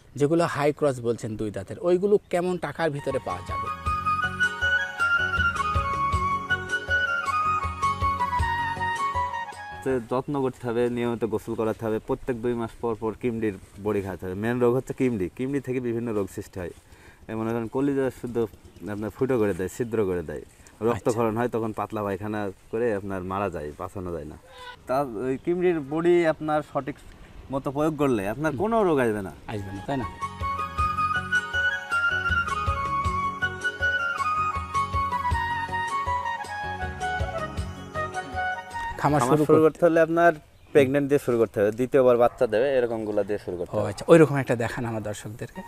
যেগুলো high cross বলছেন 2 দাঁতের, ওইগুলো কেমন টাকার ভিতরে পাওয়া যাবে? যত্ন করতে হবে, নিয়মিত গোসল করাতে হবে, প্রত্যেক 2 মাস পর পর কিমড়ির বড়ি খাওয়াতে হবে। মেন রোগ হচ্ছে কিমড়ি থেকে বিভিন্ন রোগ সৃষ্টি হয়। মনে করেন কলিজা শুধু আপনার ফুটো করে দেয়, ছিদ্র করে দেয়, রক্তক্ষরণ হয়, তখন পাতলা পায়খানা করে আপনার মারা যায়, বাঁচানো যায় না। তা ওই কিমড়ির বড়ি আপনার সঠিক মতো প্রয়োগ করলে আপনার কোনো রোগ আসবে না, তাই না? খামার শুরু করতে হলে আপনার প্রেগনেন্ট দিয়ে শুরু করতে হবে, দ্বিতীয়বার বাচ্চা দেবে এরকম গুলা দিয়ে শুরু করতে হবে। আচ্ছা, ওইরকম একটা দেখান আমার দর্শকদেরকে।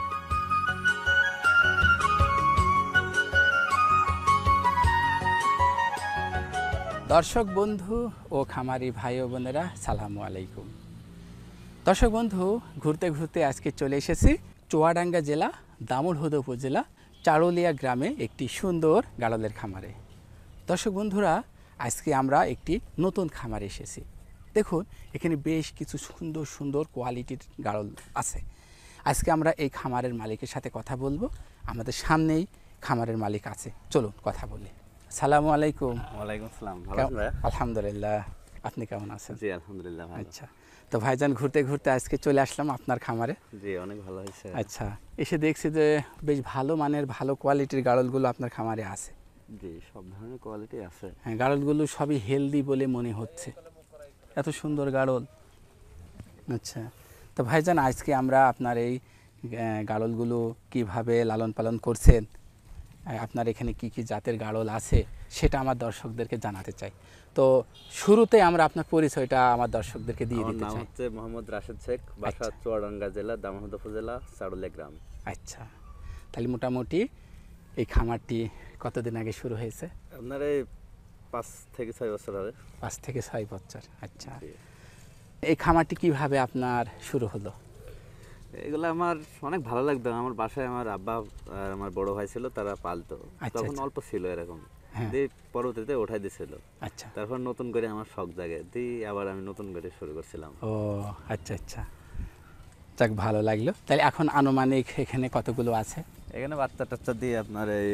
দর্শক বন্ধু ও খামারি ভাই ও বোনেরা, সালামু আলাইকুম। দর্শক বন্ধু, ঘুরতে ঘুরতে আজকে চলে এসেছি চুয়াডাঙ্গা জেলা দামুড়হুদা উপজেলা চারুলিয়া গ্রামে একটি সুন্দর গাড়লের খামারে। দর্শক বন্ধুরা, আজকে আমরা একটি নতুন খামারে এসেছি। দেখুন, এখানে বেশ কিছু সুন্দর সুন্দর কোয়ালিটির গাড়ল আছে। আজকে আমরা এই খামারের মালিকের সাথে কথা বলবো। আমাদের সামনেই খামারের মালিক আছে, চলুন কথা বলি। আসসালামু আলাইকুম। ওয়ালাইকুম আসসালাম। ভালো আছেন? আলহামদুলিল্লাহ, আপনি কেমন আছেন? জি আলহামদুলিল্লাহ ভালো। আচ্ছা, তো ভাইজান ঘুরতে ঘুরতে আজকে চলে আসলাম আপনার খামারে। জি অনেক ভালো হয়েছে। আচ্ছা, এসে দেখছি যে বেশ ভালো মানের ভালো কোয়ালিটির গাড়লগুলো আপনার খামারে আছে। জি, সব ধরনের কোয়ালিটি আছে। হ্যাঁ, গাড়লগুলো সবই হেলদি বলে মনে হচ্ছে, এত সুন্দর গাড়ল। আচ্ছা, তো ভাইজান আজকে আমরা আপনার এই গাড়লগুলো কিভাবে লালন পালন করছেন, আপনার এখানে কি কি জাতের গাড়ল আছে সেটা আমার দর্শকদেরকে জানাতে চাই। তো শুরুতে আমরা আপনার পরিচয়টা আমার দর্শকদেরকে দিয়ে দিতে চাই। আমার নাম হচ্ছে মোহাম্মদ রাশেদ শেখ, বাসা চুয়াডাঙ্গা জেলা দামোহদা উপজেলা চারুলিয়া গ্রাম। আচ্ছা, তাহলে মোটামুটি এই খামারটি কতদিন আগে শুরু হয়েছে? আপনার এই 5 থেকে 6 বছর হবে। 5 থেকে 6 বছর। আচ্ছা, এই খামারটি কিভাবে আপনার শুরু হলো? এগুলো আমার অনেক ভালো লাগতো। আমার বাসায় আমার আব্বা আর আমার বড় ভাই ছিল, তারা পালতো। তখন অল্প ছিল এরকম, দিয়ে পরবর্তীতে উঠাই দিয়েছিল। আচ্ছা, তারপর নতুন করে আমার শখ জাগে, দিয়ে আবার আমি নতুন করে শুরু করছিলাম। ও আচ্ছা আচ্ছা, যাক ভালো লাগলো। তাহলে এখন আনুমানিক এখানে কতগুলো আছে? এখানে বাচ্চা টাচ্চা দিয়ে আপনার এই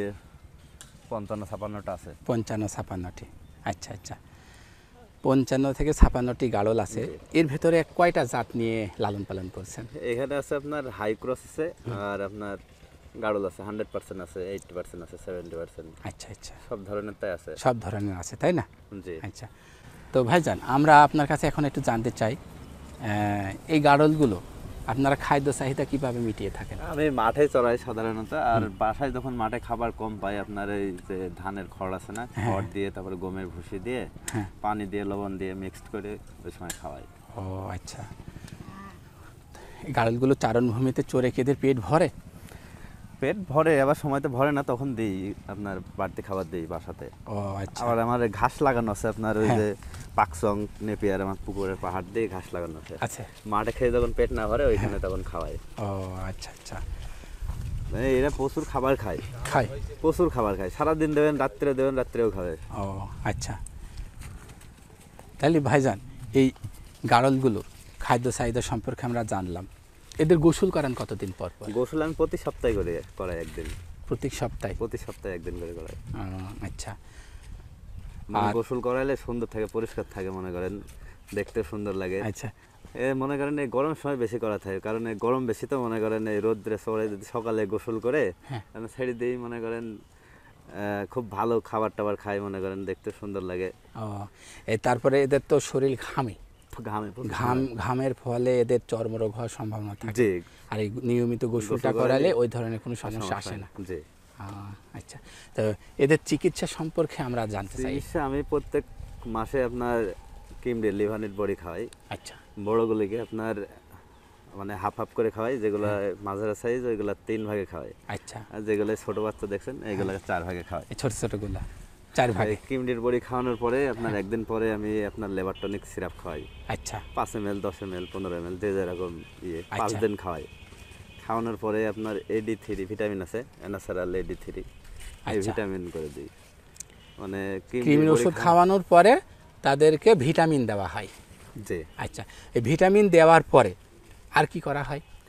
55-56টা আছে। 55-56টি। আচ্ছা আচ্ছা, 55 থেকে 56টি গাড়ল আছে। এর ভেতরে কয়টা জাত নিয়ে লালন পালন করছেন? এখানে আছে আপনার হাই ক্রস আছে, আর আপনার গাড়ল আছে 100% আছে, 80% আছে, 70%। আচ্ছা আচ্ছা, সব ধরনের তাই আছে। সব ধরনের আছে, তাই না? জি। আচ্ছা, তো ভাইজান আমরা আপনার কাছে এখন একটু জানতে চাই, এই গাড়লগুলো আপনারা খাদ্য চাহিদা কিভাবে মিটিয়ে থাকেন? আমি মাঠে চড়াই সাধারণত, আর বাসায় যখন মাঠে খাবার কম পাই, আপনার এই যে ধানের খড় আছে না, খড় দিয়ে তারপরে গমের ভুসি দিয়ে পানি দিয়ে লবণ দিয়ে মিক্সড করে ওই সময় খাওয়াই। ও আচ্ছা, এই গাড়লগুলো চারণভূমিতে চড়ে কি এদের পেট ভরে? পেট ভরে, আবার সময়তে ভরে না, তখন দিই আপনার বাড়তি খাবার দিই বাসাতে। ও আচ্ছা, আবার আমার ঘাস লাগানো আছে আপনার ওই যে পাকসং নেপিয়ার, আমার পুকুরের পাহাড় দিয়ে ঘাস লাগানো আছে। আচ্ছা, মাঠে খেয়ে যখন পেট না ভরে ওইখানে তখন খাওয়াই। ও আচ্ছা আচ্ছা, এরা প্রচুর খাবার খায়, প্রচুর খাবার খায়। সারাদিন দেবেন, রাত্রে দেবেন, রাত্রেও খাবে। ও আচ্ছা, তাহলে ভাইজান এই গাড়লগুলোর খাদ্য চাহিদা সম্পর্কে আমরা জানলাম। এদের গোসল করান কতদিন পর পর? গোসল আমি প্রতি সপ্তাহে করে করাই, একদিন প্রতি সপ্তাহে? প্রতি সপ্তাহে একদিন করে করাই। আচ্ছা, আর গোসল করাইলে সুন্দর থাকে, পরিষ্কার থাকে, মনে করেন দেখতে সুন্দর লাগে। আচ্ছা, মনে করেন এই গরম সময় বেশি করা থাকে, কারণ এই গরম বেশি, তো মনে করেন এই রোদ্রে সবাই যদি সকালে গোসল করে ছেড়ে দিই, মনে করেন খুব ভালো খাবার টাবার খায়, মনে করেন দেখতে সুন্দর লাগে। ও তারপরে এদের তো শরীর ঘামে, ঘামের ফলে এদের চর্মরোগ হওয়ার সম্ভাবনা থাকে, আর এই নিয়মিত গোসলটা করালে ওই ধরনের কোনো সমস্যা আসে না। জি। আচ্ছা, তো এদের চিকিৎসা সম্পর্কে আমরা জানতে চাই। চিকিৎসা আমি প্রত্যেক মাসে আপনার কিমড়ি লিভানিট বড়ি খাওয়াই। আচ্ছা, বড়গুলিকে আপনার মানে হাফ হাফ করে খাওয়াই, যেগুলো মাঝারা সাইজ ওইগুলো 3 ভাগে খাওয়াই। আচ্ছা, আর যেগুলো ছোট বাচ্চা দেখছেন এইগুলো 4 ভাগে খাওয়াই। ছোট ছোটগুলা 4 ভাগে। কিমড়ির বড়ি খাওয়ানোর পরে আপনার একদিন পরে আমি আপনার লেবার টনিক সিরাপ খাওয়াই। আচ্ছা, 5 ml, 10 ml, 15 ml, যে যেরকম 5 দিন খাওয়াই। খাওয়ানোর পরে আপনার AD3 ভিটামিন আছে, ন্যাচারাল AD3, এই ভিটামিন করে দিই। মানে কৃমির ওষুধ খাওয়ানোর পরে তাদেরকে ভিটামিন দেওয়া হয়। জি। আচ্ছা, এই ভিটামিন দেওয়ার পরে আর কি করা হয়?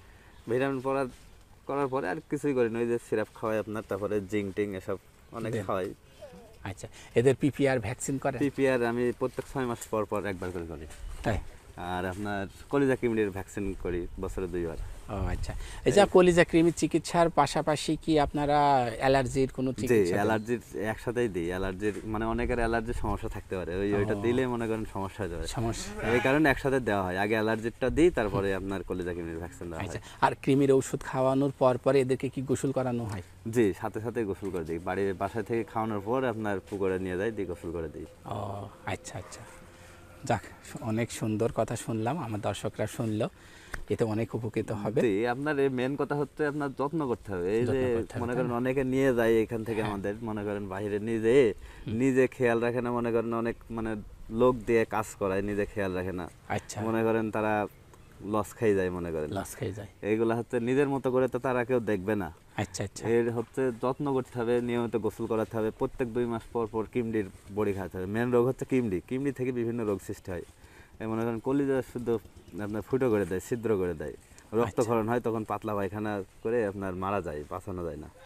ভিটামিন করার পরে আর কিছুই করি না, ওই যে সিরাপ খাওয়াই আপনার, তারপরে জিঙ্ক টিং এসব অনেক খাওয়াই। আচ্ছা, এদের পিপিআর ভ্যাকসিন করে? পিপিআর আমি প্রত্যেক 6 মাস পর পর একবার করে করি। তাই? আর আপনার কলিজা কিমড়ির ভ্যাকসিন করি বছরে 2 বার। ও আচ্ছা, এই যে কলিজা কৃমির চিকিৎসার পাশাপাশি কি আপনারা অ্যালার্জির কোনো চিকিৎসা? জি, অ্যালার্জির একসাথেই দিই। অ্যালার্জির মানে অনেকের অ্যালার্জির সমস্যা থাকতে পারে, ওইটা দিলে মনে করেন সমস্যা হয়ে যাবে, এই কারণে একসাথে দেওয়া হয়। আগে অ্যালার্জিরটা দিই, তারপরে আপনার কলিজা কিমড়ির ভ্যাকসিন দেওয়া হয়। আর কৃমির ওষুধ খাওয়ানোর পরে এদেরকে কি গোসল করানো হয়? জি, সাথে সাথে গোসল করে দিই। বাসায় থেকে খাওয়ানোর পর আপনার পুকুরে নিয়ে যাই, দিয়ে গোসল করে দিই। ও আচ্ছা আচ্ছা, যাক, অনেক সুন্দর কথা শুনলাম, আমার দর্শকরা শুনলো, এতে অনেক উপকৃত হবে। জি, আপনার এই মেন কথা হচ্ছে আপনার যত্ন করতে হবে। এই যে মনে করেন অনেকে নিয়ে যায় এখান থেকে, আমাদের মনে করেন বাইরে নিজে খেয়াল রাখে না, মনে করেন অনেক মানে লোক দিয়ে কাজ করায়, নিজে খেয়াল রাখে না। আচ্ছা, মনে করেন তারা লস খাই যায়, মনে করেন লস খেয়ে যায়। এইগুলা হচ্ছে নিজের মতো করে তো তারা কেউ দেখবে না। আচ্ছা আচ্ছা, এর হচ্ছে যত্ন করতে হবে, নিয়মিত গোসল করাতে হবে, প্রত্যেক 2 মাস পর পর কিমডির বড়ি খাওয়াতে হবে। মেন রোগ হচ্ছে কিমডি থেকে বিভিন্ন রোগ সৃষ্টি হয়। এই মনে করেন কলিজা শুদ্ধ আপনার ফুটো করে দেয়, ছিদ্র করে দেয়, রক্তক্ষরণ হয়, তখন পাতলা পায়খানা করে আপনার মারা যায়, বাঁচানো যায় না।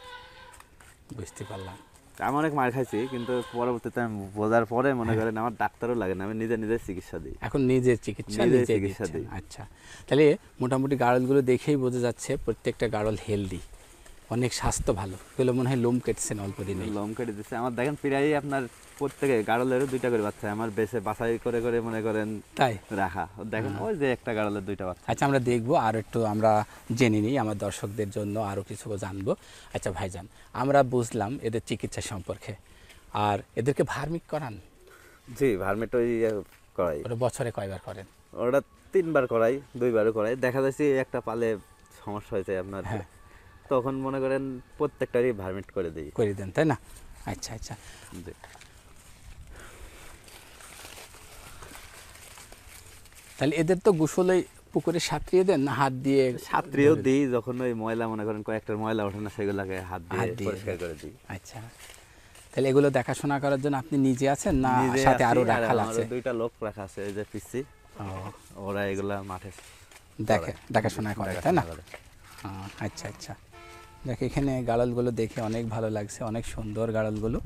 বুঝতে পারলাম। আমি অনেক মার খাইছি, কিন্তু পরবর্তীতে আমি বোঝার পরে মনে করেন আমার ডাক্তারও লাগে না, আমি নিজে চিকিৎসা দিই। এখন নিজের চিকিৎসা দিই। আচ্ছা, তাহলে মোটামুটি গাড়লগুলো দেখেই বোঝা যাচ্ছে প্রত্যেকটা গাড়ল হেলদি, অনেক স্বাস্থ্য ভালো। এগুলো মনে হয় লোম কেটেছেন অল্প দিনে? লোম কেটে দিচ্ছে আমার, দেখেন প্রায় আপনার প্রত্যেকে গাড়লেরও 2টা করে বাচ্চা আমার বেছে বাছাই করে করে মনে করেন তাই রাখা। দেখেন ওই যে একটা গাড়লের 2টা বাচ্চা। আচ্ছা, আমরা দেখবো, আর একটু আমরা জেনে নিই, আমার দর্শকদের জন্য আরও কিছু জানবো। আচ্ছা ভাইজান, আমরা বুঝলাম এদের চিকিৎসা সম্পর্কে, আর এদেরকে ভার্মিক করান? জি, ভার্মিট ওই করাই। ওটা বছরে কয়বার করেন? ওটা 3 বার করাই, 2 বারও করাই। দেখা যাচ্ছে একটা পালে সমস্যা হয়েছে আপনার, তখন মনে করেন প্রত্যেকটারই ভার্মিট করে দেন, তাই না? আচ্ছা আচ্ছা, জি। তাহলে এদের তো গোসলে পুকুরে সাঁতরিয়ে দেন না হাত দিয়ে? সাঁতরিয়েও দিই, যখন ওই ময়লা মনে করেন কয়েকটা ময়লা ওঠে না, সেগুলোকে হাত দিয়ে পরিষ্কার করে দিই। আচ্ছা, তাহলে এগুলো দেখাশোনা করার জন্য আপনি নিজে আছেন না সাথে আরো রাখা আছে? 2টা লোক রাখা আছে, এই যে পিসি, ওরা এগুলা মাঠে দেখাশোনা করে, তাই না? আচ্ছা আচ্ছা, দেখ এখানে গাড়লগুলো দেখে অনেক ভালো লাগছে, অনেক সুন্দর গাড়লগুলো।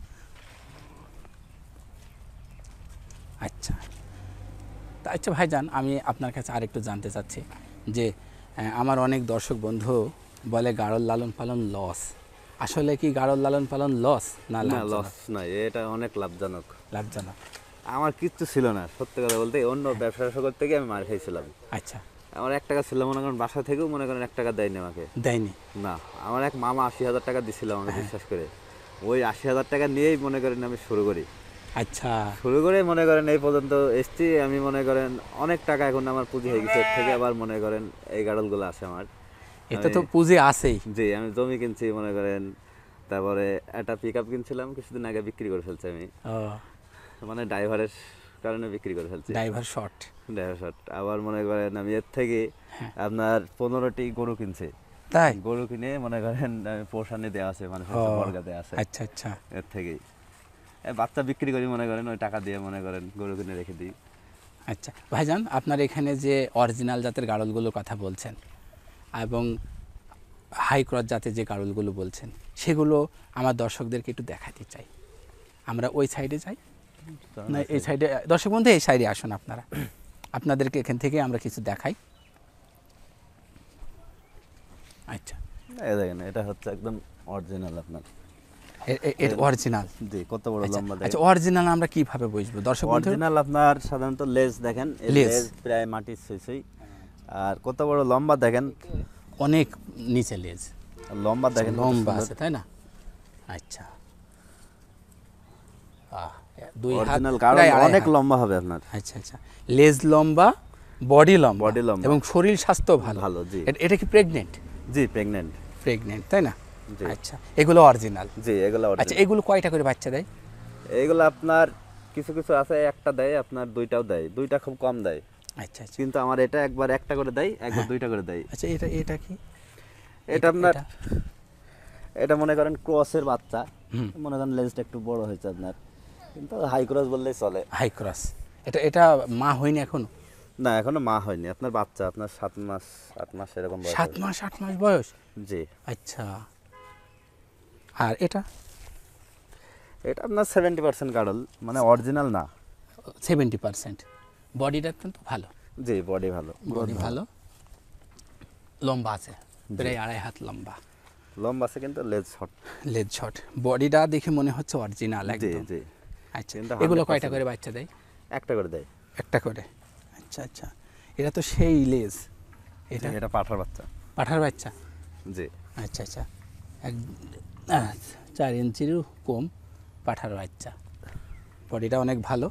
আচ্ছা, আচ্ছা ভাইজান, আমি আপনার কাছে আরেকটু জানতে চাচ্ছি যে আমার অনেক দর্শক বন্ধু বলে গাড়ল লালন পালন লস, আসলে কি গাড়ল লালন পালন লস না? লস নয়, এটা অনেক লাভজনক। আমার কিচ্ছু ছিল না, সত্যি কথা বলতে, অন্য ব্যবসা করতে গিয়ে আমি মার খাইছিলাম। আচ্ছা, আমার 1 টাকা ছিল, মনে করেন বাসা থেকেও মনে করেন 1 টাকা দেয়নি আমাকে, না। আমার এক মামা 80,000 টাকা দিছিল আমাকে, বিশ্বাস করে। ওই 80,000 টাকা নিয়েই মনে করেন আমি শুরু করি। আচ্ছা, শুরু করে মনে করেন এই পর্যন্ত এসছি আমি, মনে করেন অনেক টাকা এখন আমার পুঁজি হয়ে গেছে। এর থেকে আবার মনে করেন এই গাড়লগুলো আছে আমার, এটা তো পুঁজি আছেই। জি, আমি জমি কিনছি মনে করেন, তারপরে একটা পিকআপ কিনছিলাম কিছুদিন আগে, বিক্রি করে ফেলছি আমি, মানে ড্রাইভারের কারণে বিক্রি করে ফেলছি। Driver short. আবার মনে করেন আমি এর থেকে আপনার 15টি গরু কিনছি। তাই? গরু কিনে মনে করেন পোষণে দেওয়া আছে, মানে বর্গা দেওয়া আছে। আচ্ছা আচ্ছা, এর থেকেই বাচ্চা বিক্রি করি, মনে করেন ওই টাকা দিয়ে মনে করেন গরু কিনে রেখে দিই। আচ্ছা ভাইজান, আপনার এখানে যে অরিজিনাল জাতের গাড়লগুলোর কথা বলছেন এবং হাই ক্রস জাতের যে গাড়লগুলো বলছেন, সেগুলো আমার দর্শকদেরকে একটু দেখাতে চাই। আমরা ওই সাইডে যাই না, এই সাইডে? দর্শক বন্ধু এই সাইডে আসুন, আপনাদেরকে এখান থেকে আমরা কিছু দেখাই। আচ্ছা, দেখেন এটা হচ্ছে একদম অরিজিনাল আপনার, এটা অরিজিনাল? জি। কত বড় লম্বা দেখেন। আচ্ছা, অরিজিনাল আমরা কিভাবে বুঝবো দর্শক বন্ধু? অরিজিনাল আপনার সাধারণত লেজ দেখেন, লেজ প্রায় মাটির ছুঁই, আর কত বড় লম্বা দেখেন, অনেক নিচে লেজ, লম্বা দেখেন, লম্বা আছে, তাই না? আচ্ছা, অরিজিনাল গাড়ল অনেক লম্বা হবে আপনার। আচ্ছা আচ্ছা, লেজ লম্বা, বডি লম্বা এবং শরীর স্বাস্থ্য ভালো। জি। এটা কি প্রেগনেন্ট? জি, প্রেগনেন্ট, তাই না? আচ্ছা, এগুলো অরিজিনাল? জি, এগুলো অরিজিনাল। আচ্ছা, এগুলো কয়টা করে বাচ্চা দেয়? এগুলো আপনার কিছু কিছু আছে একটা দেয়, আপনার 2টাও দেয়, 2টা খুব কম দেয়। আচ্ছা আচ্ছা, কিন্তু আমার এটা একবার 1টা করে দেয়, একবার 2টা করে দেয়। আচ্ছা, এটা কি? এটা আপনার, এটা মনে করেন ক্রসের বাচ্চা, মনে করেন লেজটা একটু বড় হয়েছে আপনার, কিন্তু হাই ক্রস বললেই চলে। High cross. এটা মা হয়নি এখনো? না এখনো মা হয়নি, আপনার বাচ্চা আপনার 7 মাস 8 মাস এরকম বয়স 7 মাস 8 মাস বয়স। জি। আচ্ছা, আর এটা? এটা আপনার 70% গাড়ল, মানে অরিজিনাল না। 70%। বডিটা কিন্তু ভালো। জি, বডি ভালো, বডি ভালো, লম্বা আছে, প্রায় 2.5 হাত লম্বা। লম্বা আছে কিন্তু লেজ শর্ট। লেজ শর্ট, বডিটা দেখে মনে হচ্ছে অরিজিনাল জি একদম। জি। আচ্ছা, কিন্তু এগুলো 100% কয়টা করে বাচ্চা দেয়? একটা করে দেয়। একটা করে। আচ্ছা আচ্ছা, এটা তো সেই লেজ। এটা পাঠার বাচ্চা। পাঠার বাচ্চা। জি। আচ্ছা আচ্ছা, 4 ইঞ্চিরও কম পাঠার বাচ্চা। বডিটা অনেক ভালো,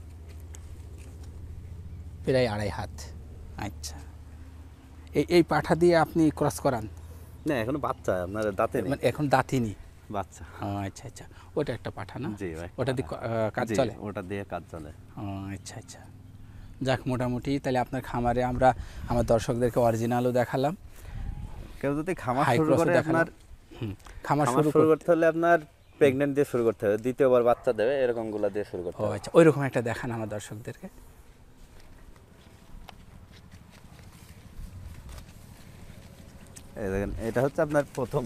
প্রায় 2.5 হাত। আচ্ছা, এই পাঠা দিয়ে আপনি ক্রস করান? না এখনো বাচ্চা, আপনার দাঁতে নেই। মানে এখন দাঁতিনি বাচ্চা। ও আচ্ছা আচ্ছা, ওটা একটা পাঠা না? জি, ওটা দিয়ে কাজ চলে? ওটা দিয়ে কাজ চলে। ও আচ্ছা আচ্ছা, যাক মোটামুটি তাহলে আপনার খামারে আমরা আমার দর্শকদেরকে অরিজিনালও দেখালাম। কেউ যদি খামার হাই শুরু করে, আপনার খামার শুরু করতে হলে আপনার প্রেগনেন্ট দিয়ে শুরু করতে হবে, দ্বিতীয়বার বাচ্চা দেবে এরকম গুলা দিয়ে শুরু করতে ও হবে। আচ্ছা, ওইরকম একটা দেখান আমার দর্শকদেরকে। এই দেখেন, এটা হচ্ছে আপনার প্রথম।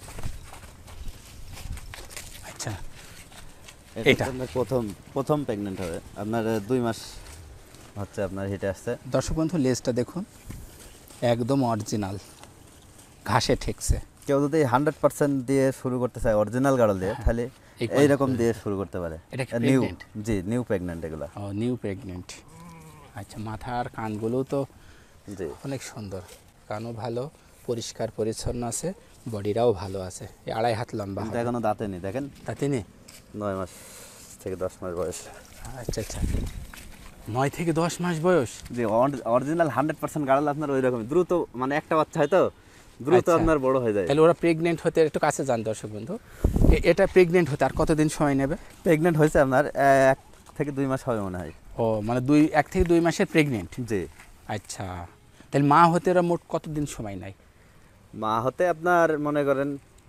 আচ্ছা, এটা আপনার প্রথম প্রেগনেন্ট হবে, আপনার 2 মাস হচ্ছে আপনার হিটে আসছে। দর্শক বন্ধু লেজটা দেখুন, একদম অরিজিনাল, ঘাসে ঠেকছে। কেউ যদি 100% দিয়ে শুরু করতে চায় অরিজিনাল গাড়ল দিয়ে, তাহলে এইরকম দিয়ে শুরু করতে পারে। এটা কি নিউ? pregnant? জি, নিউ প্রেগনেন্ট এগুলো। ও নিউ প্রেগনেন্ট। আচ্ছা, মাথার কানগুলোও তো জি। অনেক সুন্দর, কানও ভালো, পরিষ্কার পরিচ্ছন্ন আছে, বডিটাও ভালো আছে। 2.5 হাত লম্বা। কিন্তু এখনো দাঁতে নেই, দেখেন। তাতে নেই? 9 মাস থেকে 10 মাস বয়স। আচ্ছা আচ্ছা, 9 থেকে 10 মাস বয়স। জি, অরিজিনাল 100% গাড়ল আপনার ওই রকম দ্রুত, মানে একটা বাচ্চা হয় তো দ্রুত আচ্ছা, আপনার বড় হয়ে যায়। তাহলে ওরা প্রেগনেন্ট হতে, একটু কাছে যান দর্শক বন্ধু, এটা প্রেগনেন্ট হতে আর কতদিন সময় নেবে? প্রেগনেন্ট হয়েছে আপনার 1 থেকে 2 মাস হবে মনে হয়। ও মানে 1 থেকে 2 মাসের প্রেগনেন্ট। জি। আচ্ছা, তাহলে মা হতে ওরা মোট কতদিন সময় নেয়? মা হতে আপনার মনে করেন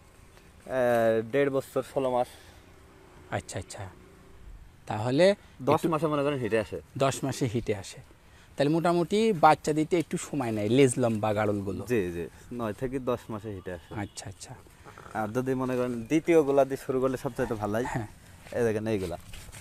1.5 বছর 16 মাস। আচ্ছা আচ্ছা, তাহলে 10 মাসে মনে করেন হিটে আসে। 10 মাসে হিটে আসে, তাহলে মোটামুটি বাচ্চা দিতে একটু সময় নেয় লেজ লম্বা গাড়লগুলো। জি জি, 9 থেকে 10 মাসে হিটে আসে। আচ্ছা আচ্ছা, আর যদি মনে করেন দ্বিতীয় গুলা দিয়ে শুরু করলে সবচেয়ে ভালো হয়। হ্যাঁ, এই দেখেন এইগুলা।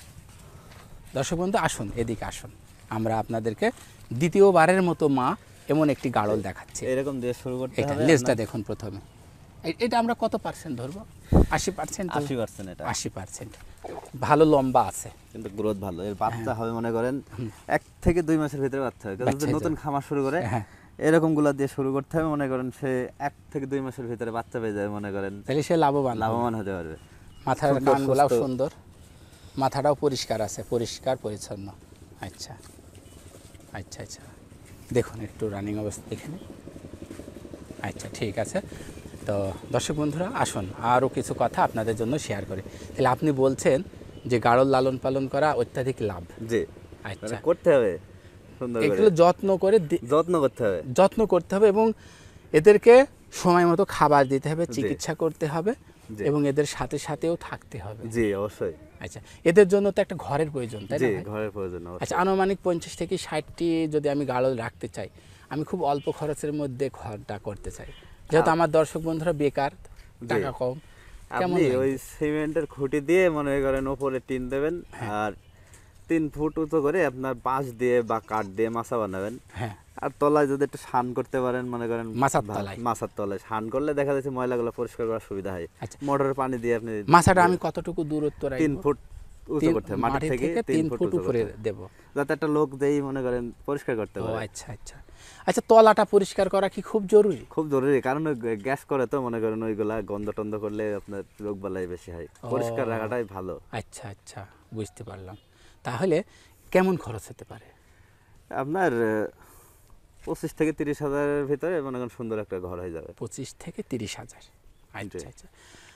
দর্শক বন্ধু আসুন, এদিকে আসুন, আমরা আপনাদেরকে দ্বিতীয়বারের মতো মা এমন একটি গাড়ল দেখাচ্ছি। এরকম দিয়ে শুরু করতে এটা হবে। লেজটা দেখুন প্রথমে, এটা আমরা কত পার্সেন্ট ধরবো? 80%? 80% এটা। 80%, ভালো লম্বা আছে, কিন্তু গ্রোথ ভালো। এর বাচ্চা হবে মনে করেন 1 থেকে 2 মাসের ভিতরে বাচ্চা হবে। বাচ্চা যদি হয়ে নতুন খামার শুরু করে হ্যাঁ, এরকম গুলা দিয়ে শুরু করতে হবে, মনে করেন সে 1 থেকে 2 মাসের ভিতরে বাচ্চা পেয়ে যাবে, মনে করেন তাহলে সে লাভবান হবে। লাভবান হতে পারবে। মাথার সুন্দর, কানগুলাও সুস্থ। সুন্দর, মাথাটাও পরিষ্কার আছে, পরিষ্কার পরিচ্ছন্ন। আচ্ছা আচ্ছা আচ্ছা, দেখুন একটু রানিং অবস্থা এখানে। আচ্ছা ঠিক আছে, তো দর্শক বন্ধুরা আসুন আরও কিছু কথা আপনাদের জন্য শেয়ার করি। তাহলে আপনি বলছেন যে গাড়ল লালন পালন করা অত্যাধিক লাভ। জি, আচ্ছা, মানে করতে হবে সুন্দর করে, এগুলো যত্ন করে যত্ন করতে হবে। যত্ন করতে হবে এবং এদেরকে সময় মতো খাবার দিতে হবে, জি। চিকিৎসা করতে হবে জি। এবং এদের সাথে সাথেও থাকতে হবে। জি অবশ্যই। আচ্ছা, এদের জন্য তো একটা ঘরের প্রয়োজন, তাই না জি, ভাই? ঘরের প্রয়োজন অবশ্যই। আচ্ছা, আনুমানিক 50 থেকে 60টি যদি আমি গাড়ল রাখতে চাই, আমি খুব অল্প খরচের মধ্যে ঘরটা করতে চাই, যেহেতু আমার দর্শক বন্ধুরা বেকার, টাকা কম, কেমন আপনি লাগবে? ওই সিমেন্টের খুঁটি দিয়ে মনে করেন উপরে টিন দেবেন, আর 3 ফুট উঁচু করে আপনার বাঁশ দিয়ে বা কাঠ দিয়ে মাচা বানাবেন। হ্যাঁ, আর তলায় যদি একটু শান করতে পারেন, মনে করেন মাচার তলায়। মাচার তলায় শান করলে দেখা যাচ্ছে ময়লাগুলো পরিষ্কার করার সুবিধা হয়। আচ্ছা, মোটরের পানি দিয়ে আপনি মাছাটা আমি কতটুকু দূরত্ব 3 রাখবো? ফুট উঁচু করতে হবে, মাটি থেকে 3 ফুট উঁচু উপরে করতে হবে, দেব, যাতে একটা লোক যেই মনে করেন পরিষ্কার করতে ও পারে। আচ্ছা আচ্ছা আচ্ছা, তলাটা পরিষ্কার করা কি খুব জরুরি? খুব জরুরি, কারণ গ্যাস করে তো মনে করেন ওইগুলা গন্ধ টন্ধ করলে আপনার রোগ বালাই বেশি হয়। পরিষ্কার রাখাটাই ভালো। আচ্ছা আচ্ছা, বুঝতে পারলাম। তাহলে কেমন খরচ হতে পারে? আপনার 25 থেকে 30 হাজারের ভিতরে মনে করেন সুন্দর একটা ঘর হয়ে যাবে। 25 থেকে 30,000। আচ্ছা জি। আচ্ছা,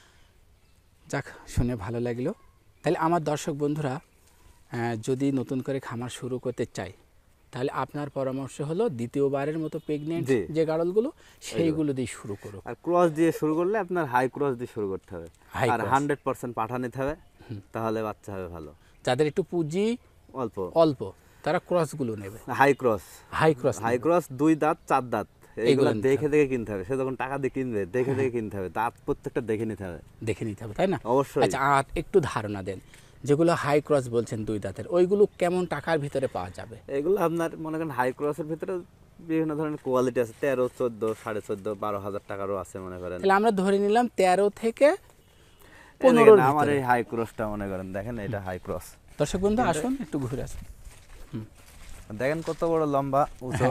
যাক শুনে ভালো লাগলো। তাহলে আমার দর্শক বন্ধুরা যদি নতুন করে খামার শুরু করতে চাই, তাহলে আপনার পরামর্শ হলো দ্বিতীয়বারের মতো প্রেগনেন্ট জি। যে গাড়লগুলো সেইগুলো দিয়ে শুরু করো। আর ক্রস দিয়ে শুরু করলে আপনার হাই ক্রস দিয়ে শুরু করতে হবে, High আর cross। 100% পাঠা নিতে হবে, তাহলে বাচ্চা হবে ভালো। যাদের একটু পুঁজি অল্প। অল্প, তারা ক্রসগুলো নেবে, হাই ক্রস। হাই ক্রস 2 দাঁত 4 দাঁত এইগুলো দেখে দেখে কিনতে হবে। সে যখন টাকা দিয়ে কিনবে দেখে দেখে কিনতে হবে, দাঁত প্রত্যেকটা দেখে নিতে হবে, তাই না? অবশ্যই। আচ্ছা, আর একটু ধারণা দেন, যেগুলো হাই ক্রস বলছেন 2 দাঁতের, ওইগুলো কেমন টাকার ভিতরে পাওয়া যাবে? এগুলো আপনার মনে করেন হাই ক্রসের ভিতরে বিভিন্ন ধরনের কোয়ালিটি আছে, 13, 14, 14.5, 12,000 টাকারও আছে মনে করেন। তাহলে আমরা ধরে নিলাম 13 থেকে 15। আমার এই হাই ক্রসটা মনে করেন, দেখেন এটা হাই ক্রস। দর্শক বন্ধু আসুন একটু ঘুরে আসুন, দেখেন কত বড় লম্বা উঁচু।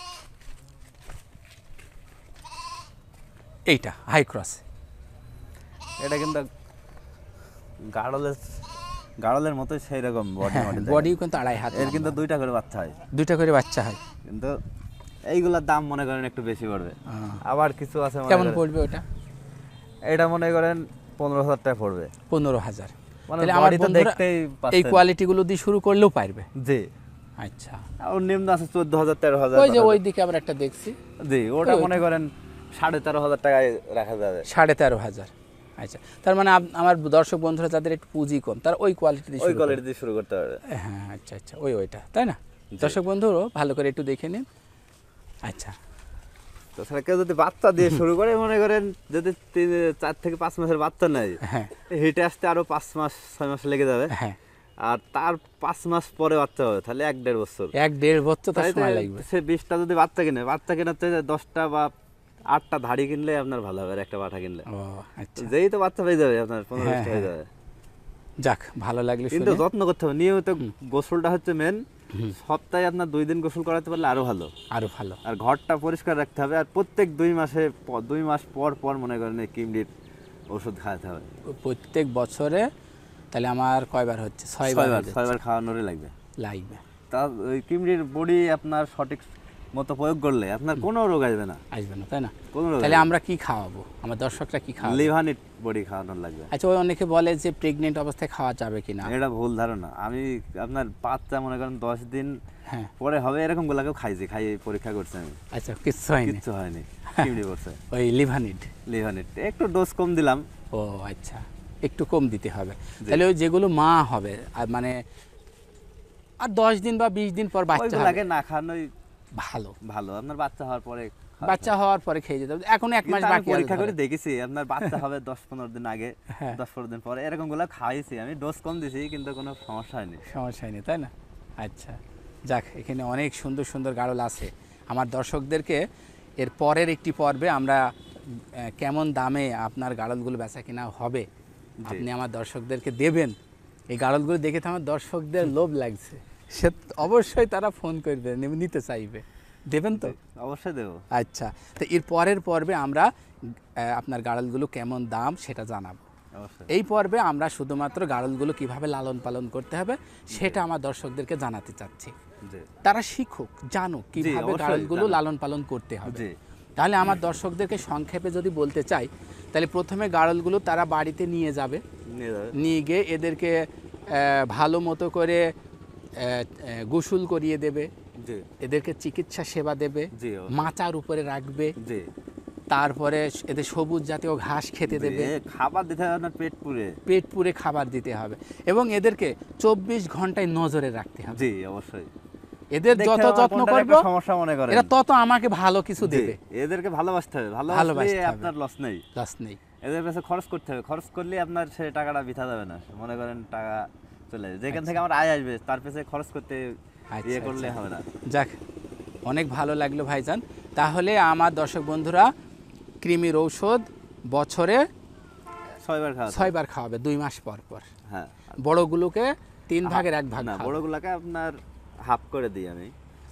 এইটা হাই ক্রস। এটা কিন্তু গাড়লের মতো সেই রকম বডিও কিন্তু 2.5 হাত। এর কিন্তু 2টা করে বাচ্চা হয়, 2টা করে বাচ্চা হয়, কিন্তু এইগুলোর দাম মনে করেন একটু বেশি পড়বে। আবার কিছু আছে কেমন পড়বে ওটা? এটা মনে করেন 15,000 টাকা পড়বে। 15,000। মানে বাড়িতে দেখতেই এই কোয়ালিটিগুলো দিয়ে শুরু করলেও পারবে। জি। আচ্ছা, আর নিম্ন আছে 14,000, 13,000। ওই যে ওই দিকে আমরা একটা দেখছি। জি, ওটা মনে করেন 13,500 টাকায় রাখা যাবে। 13,500। আচ্ছা, তার মানে আমার দর্শক বন্ধুরা যাদের একটু পুঁজি কম, তারা ওই কোয়ালিটি দিয়ে শুরু করতে পারবে। হ্যাঁ, আচ্ছা আচ্ছা, ওইটা তাই না? দর্শক বন্ধুরও ভালো করে একটু দেখে নিন। আচ্ছা, তো স্যার কেউ যদি বাচ্চা দিয়ে শুরু করে, মনে করেন যদি 4 থেকে 5 মাসের বাচ্চা নেয়, হিটে আসতে আরো 5 মাস 6 মাস লেগে যাবে। হ্যাঁ, আর তার 5 মাস পরে বাচ্চা হবে, তাহলে 1-1.5 বছর। 1-1.5 বছর তার সময় লাগবে। সে 20টা যদি বাচ্চা কেনার চাইতে 10টা বা 8টা ধাড়ি কিনলে আপনার ভালো হবে, আর একটা পাঠা কিনলে। ও আচ্ছা, যেই তো বাচ্চা পেয়ে যাবে আপনার 15-20টা হয়ে যাবে। যাক, ভালো লাগলো। কিন্তু যত্ন করতে হবে নিয়মিত, গোসলটা হচ্ছে মেন। সপ্তাহে আপনার 2 দিন গোসল করাতে পারলে আরো ভালো। আর ঘরটা পরিষ্কার রাখতে হবে, আর প্রত্যেক 2 মাস পর পর মনে করেন এই কিমডির ওষুধ খাওয়াতে হবে প্রত্যেক বছরে। তাহলে আমার কয়বার হচ্ছে? 6 বার খাওয়ানোরই লাগবে। তা ওই কিমডির বডি আপনার সঠিক মতো প্রয়োগ করলে আপনার কোনো রোগ আসবে না, তাই না? তাহলে আমরা কি খাওয়াবো, আমার দর্শকরা কি খাওয়াবে? লিভানিট বডি খাওয়ানোর লাগবে। আচ্ছা, ওই অনেকে বলে যে প্রেগনেন্ট অবস্থায় খাওয়া যাবে কিনা, এটা ভুল ধারণা। আমি আপনার বাচ্চা মনে করেন 10 দিন পরে হবে এরকম গুলাকেও খাই পরীক্ষা করছি আমি। আচ্ছা, কিচ্ছু হয়নি। কিমডি করছে ওই লিভানিট একটু ডোজ কম দিলাম। ও আচ্ছা, একটু কম দিতে হবে। তাহলে ওই যেগুলো মা হবে, মানে আর 10 দিন বা 20 দিন পর বাচ্চা হবে, না খাওয়ানোই ভালো। আপনার বাচ্চা হওয়ার পরে খেয়ে যেতে হবে। এখন 1 মাস বাকি, পরীক্ষা করে দেখেছি আপনার বাচ্চা হবে 10-15 দিন আগে, 10-15 দিন পরে এরকম গুলো খাইছি আমি, ডোজ কম দিছি, কিন্তু কোনো সমস্যা হয়নি, তাই না? আচ্ছা, যাক, এখানে অনেক সুন্দর সুন্দর গাড়ল আছে। আমার দর্শকদেরকে এর পরের একটি পর্বে আমরা কেমন দামে আপনার গাড়লগুলো বেচা কিনা হবে আপনি আমার দর্শকদেরকে দেবেন। এই গাড়লগুলো দেখে তো আমার দর্শকদের লোভ লাগছে, সে অবশ্যই তারা ফোন করবে, নিতে চাইবে। দেবেন তো? অবশ্যই দেব। আচ্ছা, তো এর পরের পর্বে আমরা আপনার গাড়লগুলো কেমন দাম সেটা জানাবো। এই পর্বে আমরা শুধুমাত্র গাড়লগুলো কিভাবে লালন পালন করতে হবে সেটা আমার দর্শকদেরকে জানাতে চাচ্ছি। তারা শিখুক, জানুক কিভাবে গাড়লগুলো লালন পালন করতে হবে। তাহলে আমার দর্শকদেরকে সংক্ষেপে যদি বলতে চাই, তাহলে প্রথমে গাড়লগুলো তারা বাড়িতে নিয়ে যাবে, নিয়ে গিয়ে এদেরকে ভালো মতো করে গোসল করিয়ে দেবে, এদেরকে চিকিৎসা সেবা দেবে, মাচার উপরে রাখবে, তারপরে এদের সবুজ জাতীয় ঘাস খেতে দেবে, খাবার দিতে হবে, পেট পুরে খাবার দিতে হবে, এবং এদেরকে 24 ঘন্টায় নজরে রাখতে হবে। জি, অবশ্যই। এদের যত যত্ন করব এরা তত আমাকে ভালো কিছু দেবে। এদেরকে ভালোবাসতে হবে, ভালোবাসলে আপনার লস নেই। এদের কাছে খরচ করতে হবে, খরচ করলে আপনার সে টাকাটা বৃথা যাবে না। মনে করেন টাকা চলে যাবে, যেখান থেকে আমার আয় আসবে তার পেছনে খরচ করতে ইয়ে করলে হবে না। যাক, অনেক ভালো লাগলো ভাইজান। তাহলে আমার দর্শক বন্ধুরা, কৃমির ঔষধ বছরে 6 বার খাওয়াবে, 2 মাস পর পর। হ্যাঁ, বড়গুলোকে 3 ভাগের 1 ভাগ। না, বড়গুলোকে আপনার হাফ করে দিই আমি।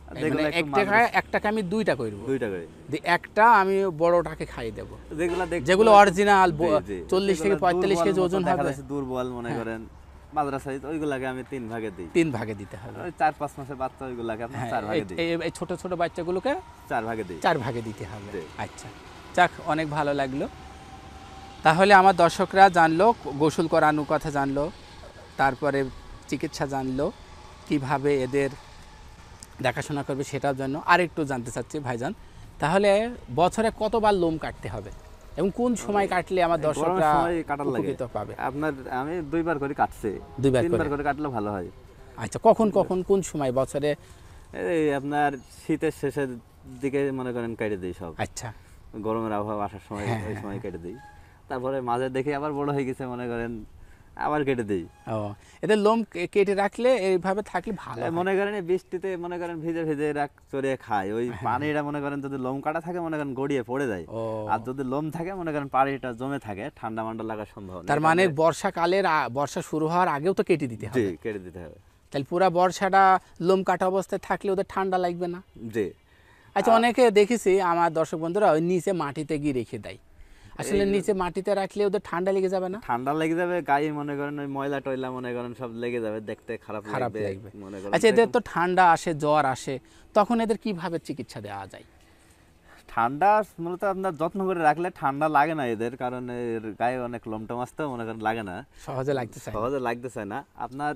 একটাকে আমি 2টা করব, 2টা করে একটা আমি বড়টাকে খাইয়ে দেব। যেগুলো অরিজিনাল 40 থেকে 45 কেজি ওজন হবে, দুর্বল মনে করেন মাদ্রাসা, ওইগুলাকে আমি 3 ভাগে দিই। 3 ভাগে দিতে হবে। 4-5 মাসের বাচ্চা ওইগুলাকে আপনি 4 ভাগে দিই। এই ছোট ছোট বাচ্চাগুলোকে 4 ভাগে দিই, 4 ভাগে দিতে হবে। আচ্ছা, যাক, অনেক ভালো লাগলো। তাহলে আমার দর্শকরা জানলো, গোসল করানোর কথা জানলো, তারপরে চিকিৎসা জানলো, কিভাবে এদের দেখাশোনা করবে সেটার জন্য আরেকটু জানতে চাচ্ছি ভাইজান। তাহলে বছরে কতবার লোম কাটতে হবে এবং কোন সময় কাটলে আমার দর্শকরা উপকৃত পাবে? আপনার আমি 2 বার করে কাটছি, 2 বার 3 বার করে কাটলে ভালো হয়। আচ্ছা, কখন কখন কোন সময় বছরে? এই আপনার শীতের শেষের দিকে মনে করেন কেটে দিই সব। আচ্ছা, গরমের আবহাওয়া আসার সময় ওই সময় কেটে দিই, তারপরে মাঝে দেখি আবার বড় হয়ে গেছে মনে করেন আবার কেটে দিই। ও, এদের লোম কেটে রাখলে এইভাবে থাকলে ভালো হয়। মনে করেন এই বৃষ্টিতে মনে করেন ভিজে ভিজে চড়িয়ে খায়, ওই পানিটা মনে করেন যদি লোম কাটা থাকে মনে করেন গড়িয়ে পড়ে যায়। আর যদি লোম থাকে মনে করেন পানিটা জমে থাকে, ঠান্ডা মান্ডা লাগার সম্ভাবনা। তার মানে বর্ষাকালের বর্ষা শুরু হওয়ার আগেও তো কেটে দিতে হবে। জি, কেটে দিতে হবে। তাহলে পুরা বর্ষাটা লোম কাটা অবস্থায় থাকলে ওদের ঠান্ডা লাগবে না। জি। আচ্ছা, অনেকে দেখেছি আমার দর্শক বন্ধুরা ওই নিচে মাটিতে গিয়ে রেখে দেয়। আসলে নিচে মাটিতে রাখলে ওদের ঠান্ডা লেগে যাবে না? ঠান্ডা লেগে যাবে, গায়ে মনে করেন ওই ময়লা টয়লা মনে করেন সব লেগে যাবে, দেখতে খারাপ লাগবে মনে করেন। আচ্ছা, এদের তো ঠান্ডা আসে, জ্বর আসে, তখন এদের কিভাবে চিকিৎসা দেওয়া যায়? ঠান্ডা মূলত আপনার যত্ন করে রাখলে ঠান্ডা লাগে না এদের, কারণ এর গায়ে অনেক লোমটোম আসতে মনে করেন লাগে না, সহজে লাগতে চায় না। আপনার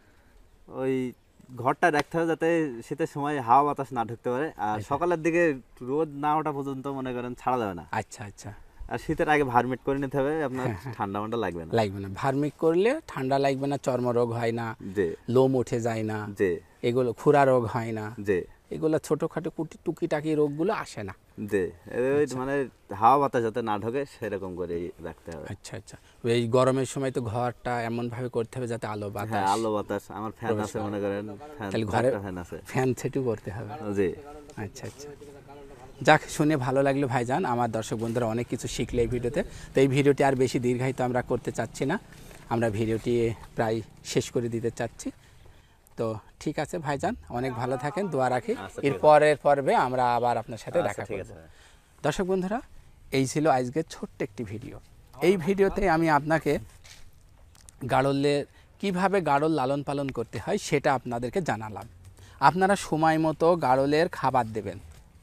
ওই ঘরটা রাখতে হবে যাতে শীতের সময় হাওয়া বাতাস না ঢুকতে পারে, আর সকালের দিকে রোদ না ওঠা পর্যন্ত মনে করেন ছাড়া যাবে না। আচ্ছা আচ্ছা। আর শীতের আগে ভার্মিট করে নিতে হবে, আপনার ঠান্ডা মান্ডা লাগবে না। ভার্মিক করলে ঠান্ডা লাগবে না, চর্মরোগ হয় না, জি, লোম উঠে যায় না, জি, এগুলো খুরা রোগ হয় না, জি, এগুলো ছোটখাটো টুকিটাকি রোগগুলো আসে না। জি, মানে হাওয়া বাতাস যাতে না ঢোকে সেরকম করে রাখতে হবে। আচ্ছা আচ্ছা। এই গরমের সময় তো ঘরটা এমন ভাবে করতে হবে যাতে আলো বাতাস, আলো বাতাস, আমার ফ্যান আছে মনে করেন, তাহলে ঘরে ফ্যান আছে, ফ্যান সেটও করতে হবে। জি। আচ্ছা আচ্ছা। যাক, শুনে ভালো লাগলো ভাইজান। আমার দর্শক বন্ধুরা অনেক কিছু শিখলে এই ভিডিওতে। তো এই ভিডিওটি আর বেশি দীর্ঘায়িত আমরা করতে চাচ্ছি না, আমরা ভিডিওটি প্রায় শেষ করে দিতে চাচ্ছি। তো ঠিক আছে ভাইজান, অনেক ভালো থাকেন, দোয়া রাখি। এর পরের পর্বে আমরা আবার আপনার সাথে দেখা করব। দর্শক বন্ধুরা, এই ছিল আজকের ছোট্ট একটি ভিডিও। এই ভিডিওতে আমি আপনাকে গাড়লের কিভাবে গাড়ল লালন পালন করতে হয় সেটা আপনাদেরকে জানালাম। আপনারা সময় মতো গাড়লের খাবার দেবেন,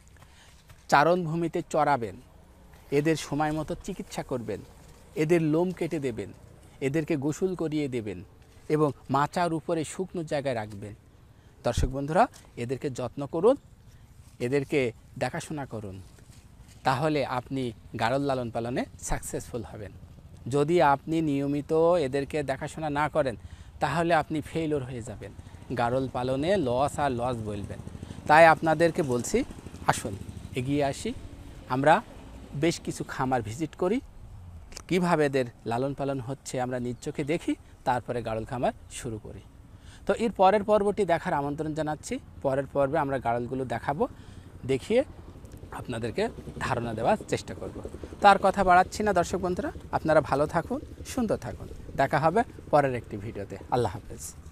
চারণভূমিতে চড়াবেন, এদের সময় মতো চিকিৎসা করবেন, এদের লোম কেটে দেবেন, এদেরকে গোসল করিয়ে দেবেন এবং মাচার উপরে শুকনো জায়গায় রাখবেন। দর্শক বন্ধুরা, এদেরকে যত্ন করুন, এদেরকে দেখাশোনা করুন, তাহলে আপনি গাড়ল লালন পালনে সাকসেসফুল হবেন। যদি আপনি নিয়মিত এদেরকে দেখাশোনা না করেন তাহলে আপনি ফেইলিওর হয়ে যাবেন, গাড়ল পালনে লস আর লস বলবেন। তাই আপনাদেরকে বলছি, আসুন এগিয়ে আসি, আমরা বেশ কিছু খামার ভিজিট করি, কিভাবে এদের লালন পালন হচ্ছে আমরা নিজ চোখে দেখি, তারপরে গাড়ল খামার শুরু করি। তো এর পরের পর্বটি দেখার আমন্ত্রণ জানাচ্ছি। পরের পর্বে আমরা গাড়লগুলো দেখাবো, দেখিয়ে আপনাদেরকে ধারণা দেওয়ার চেষ্টা করব। তার কথা বাড়াচ্ছি না দর্শক বন্ধুরা, আপনারা ভালো থাকুন, সুন্দর থাকুন। দেখা হবে পরের একটি ভিডিওতে। আল্লাহ হাফেজ।